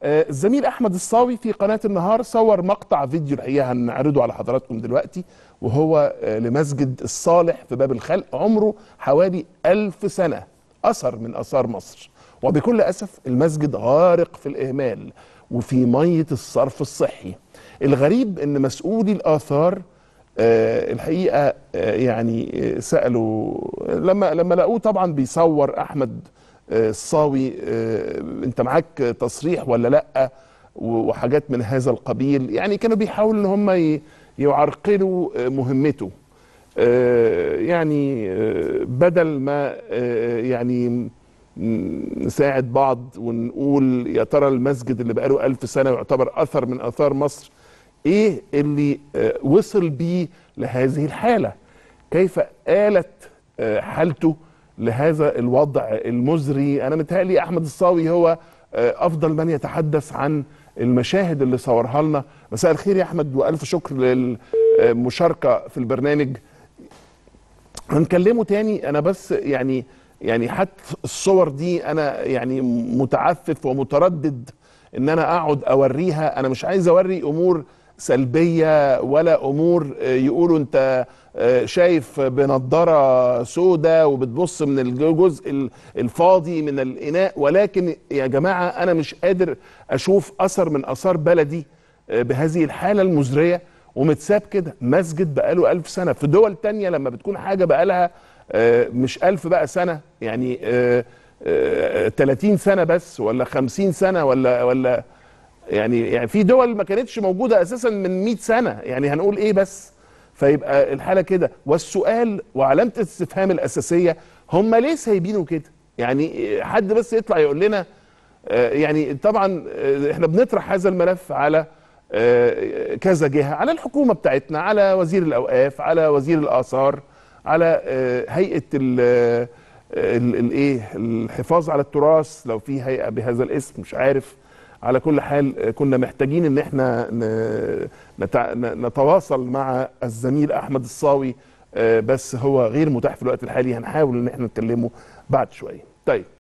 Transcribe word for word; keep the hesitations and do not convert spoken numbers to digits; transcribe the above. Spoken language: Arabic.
الزميل احمد الصاوي في قناه النهار صور مقطع فيديو الحقيقه هنعرضه على حضراتكم دلوقتي، وهو لمسجد الصالح في باب الخلق، عمره حوالي ألف سنه، اثر من اثار مصر. وبكل اسف المسجد غارق في الاهمال وفي ميه الصرف الصحي. الغريب ان مسؤولي الاثار آه الحقيقه آه يعني آه سالوا لما لما لقوه طبعا بيصور احمد آه الصاوي، آه انت معاك تصريح ولا لا، وحاجات من هذا القبيل. يعني كانوا بيحاولوا ان هم يعرقلوا آه مهمته، آه يعني آه بدل ما آه يعني نساعد بعض ونقول يا ترى المسجد اللي بقاله ألف سنة يعتبر أثر من آثار مصر إيه اللي وصل بيه لهذه الحالة؟ كيف آلت حالته لهذا الوضع المزري؟ أنا متهيألي أحمد الصاوي هو أفضل من يتحدث عن المشاهد اللي صورها لنا. مساء الخير يا أحمد، وألف شكر للمشاركة في البرنامج. هنكلمه تاني، أنا بس يعني يعني حتى الصور دي انا يعني متعفف ومتردد ان انا اقعد اوريها. انا مش عايز اوري امور سلبيه ولا امور يقولوا انت شايف بنضاره سوداء وبتبص من الجزء الفاضي من الاناء، ولكن يا جماعه انا مش قادر اشوف اثر من اثار بلدي بهذه الحاله المزريه ومتساب كده. مسجد بقاله ألف سنه. في دول تانية لما بتكون حاجه بقالها مش ألف بقى سنة، يعني تلاتين سنة بس، ولا خمسين سنة، ولا ولا يعني يعني في دول ما كانتش موجودة أساسا من مئة سنة، يعني هنقول إيه بس؟ فيبقى الحالة كده. والسؤال وعلامة الاستفهام الأساسية، هم ليه سايبينه كده؟ يعني حد بس يطلع يقول لنا. يعني طبعا احنا بنطرح هذا الملف على كذا جهة، على الحكومة بتاعتنا، على وزير الأوقاف، على وزير الآثار، على هيئة الايه الحفاظ على التراث لو في هيئة بهذا الاسم، مش عارف. على كل حال كنا محتاجين ان احنا نتواصل مع الزميل احمد الصاوي، بس هو غير متاح في الوقت الحالي. هنحاول ان احنا نكلمه بعد شوية. طيب.